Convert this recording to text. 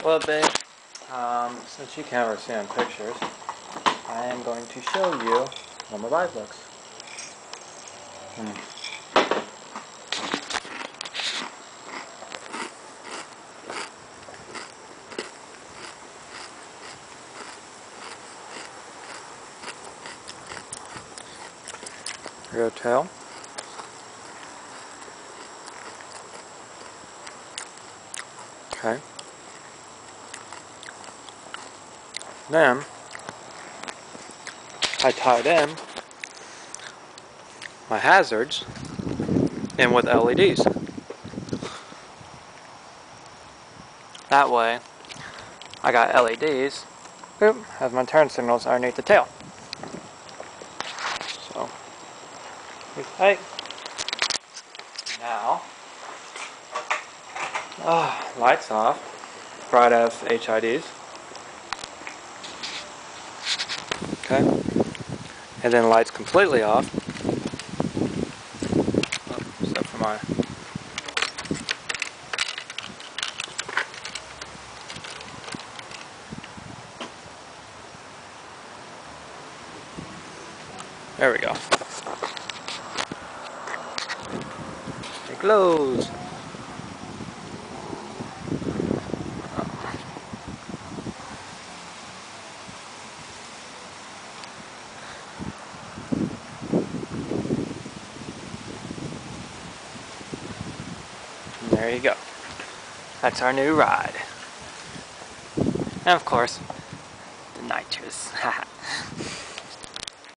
Well, babe, since you can't ever see in pictures, I am going to show you how my bike looks. Rear tail. Okay. Then I tied in my hazards in with LEDs. That way I got LEDs, boop, has my turn signals underneath the tail. So, tight. Now, lights off, bright as HIDs. Okay, and then lights completely off, except for my there we go. It glows. And there you go. That's our new ride. And of course, the nitrous.